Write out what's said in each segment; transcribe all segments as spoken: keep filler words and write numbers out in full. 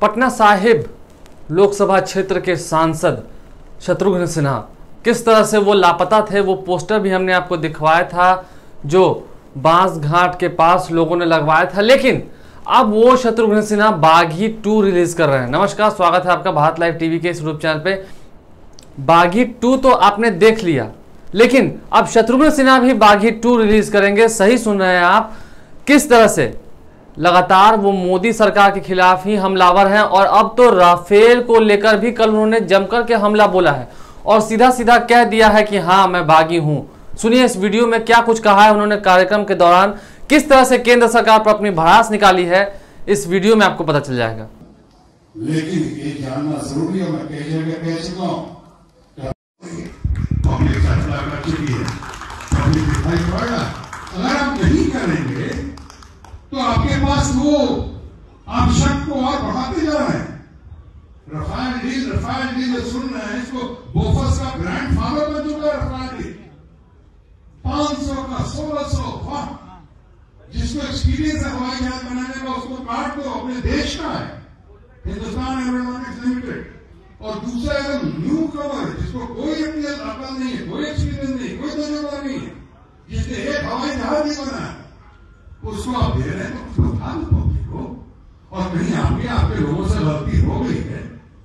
पटना साहिब लोकसभा क्षेत्र के सांसद शत्रुघ्न सिन्हा किस तरह से वो लापता थे, वो पोस्टर भी हमने आपको दिखवाया था जो बांस घाट के पास लोगों ने लगवाया था। लेकिन अब वो शत्रुघ्न सिन्हा बागी टू रिलीज कर रहे हैं। नमस्कार, स्वागत है आपका भारत लाइव टीवी के इस यूट्यूब चैनल पे। बागी टू तो आपने देख लिया, लेकिन अब शत्रुघ्न सिन्हा भी बागी टू रिलीज करेंगे। सही सुन रहे हैं आप। किस तरह से लगातार वो मोदी सरकार के खिलाफ ही हमलावर हैं और अब तो राफेल को लेकर भी कल उन्होंने जमकर के हमला बोला है और सीधा सीधा कह दिया है कि हाँ मैं बागी हूं। सुनिए इस वीडियो में क्या कुछ कहा है उन्होंने कार्यक्रम के दौरान, किस तरह से केंद्र सरकार पर अपनी भड़ास निकाली है, इस वीडियो में आपको पता चल जाएगा। लेकिन ये जानना जरूरी है, मैं कई जगह कह चुका हूं, पब्लिक फैसला कर चुकी है, पब्लिक दिखाई पड़ रहा है। अगर आप नहीं करेंगे तो आपके पास वो आप शक को और बढ़ाते जा रहे हैं। रफाल डील रफाल डील सुन रहे हैं, इसको बोफर्स का ग्रैंड फादर बन चुका है रफाल डील। पांच सौ का सोलह सौ वाह, जिसको एक्सपीरियंस है हवाई जहाज बनाने का उसको काट दो, अपने देश का है, हिंदुस्तान एरोनॉटिक्स लिमिटेड। और दूसरा एकदम न्यू कवर जिसको कोई अपनी अकल नहीं है, कोई एक्सपीरियंस नहीं, कोई तजुर्बा नहीं है, जिसने एक हवाई जहाज नहीं बनाया, उसको आप दे रहे हैं तो कुछ बता दो पब्लिक को। और कहीं आपके आपके लोगों से गलती हो गई है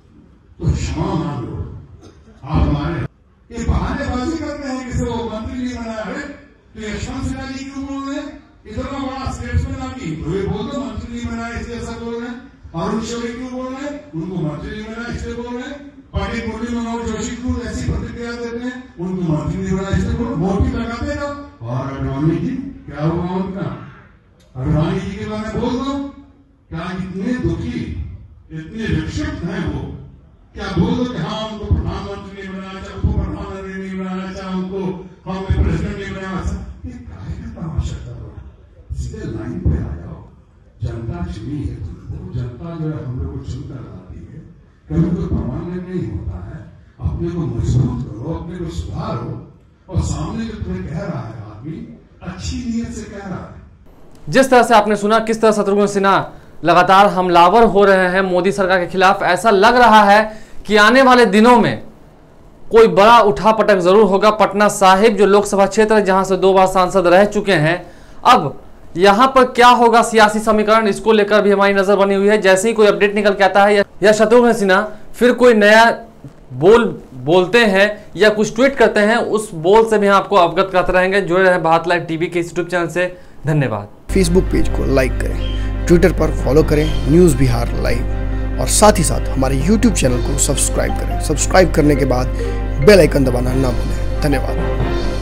तो क्षमा मांग लो। आप हमारे ये बहानेबाजी करते हैं कि वो मंत्री नहीं बनाया है तो यशवंत सिन्हा जी क्यों बोल रहे हैं? इतना बड़ा स्टेट्समैन आपकी तो ये बोल दो मंत्री नहीं बनाया इसलिए ऐसा बोल रहे हैं। अरुण शौरी क्यों बोल रहे हैं? उनको मंत्री नहीं बनाया इसलिए बोल रहे हैं। पाटिल मुरली मनोहर जोशी क्यों ऐसी प्रतिक्रिया देते हैं? उनको मंत्री नहीं बनाया इसलिए बोल, वोट भी लगाते हैं। और अडवाणी जी क्या हुआ उनका? अडवाणी जी के बारे में बोल दो, क्या इतने दुखी इतने विक्षिप्त हैं वो, क्या बोल दो कि हाँ उनको प्रधानमंत्री नहीं बनाया, चाहे उनको प्रधानमंत्री नहीं बनाया, चाहे उनको हमें प्रेसिडेंट नहीं बनाया। ये काहे का तमाशा करो, सीधे लाइन पे आ जाओ। जनता चुनी है तुमको, जनता जो है हम लोग को चुनकर लाती है, कभी कोई परमानेंट नहीं होता है। अपने को मजबूत करो, अपने को सुधारो, और सामने जो तुम्हें कह रहा है आदमी अच्छी नीयत से कह रहा है। जिस तरह से आपने सुना किस तरह शत्रुघ्न सिन्हा लगातार हमलावर हो रहे हैं मोदी सरकार के खिलाफ, ऐसा लग रहा है कि आने वाले दिनों में कोई बड़ा उठापटक जरूर होगा। पटना साहिब जो लोकसभा क्षेत्र है जहां से दो बार सांसद रह चुके हैं, अब यहां पर क्या होगा सियासी समीकरण, इसको लेकर भी हमारी नजर बनी हुई है। जैसे ही कोई अपडेट निकल के आता है या शत्रुघ्न सिन्हा फिर कोई नया बोल बोलते हैं या कुछ ट्वीट करते हैं, उस बोल से भी आपको अवगत करते रहेंगे। जुड़े रहे भारत लाइव टीवी के यूट्यूब चैनल से। धन्यवाद। फेसबुक पेज को लाइक करें, ट्विटर पर फॉलो करें न्यूज़ बिहार लाइव, और साथ ही साथ हमारे यूट्यूब चैनल को सब्सक्राइब करें। सब्सक्राइब करने के बाद बेल आइकन दबाना ना भूलें। धन्यवाद।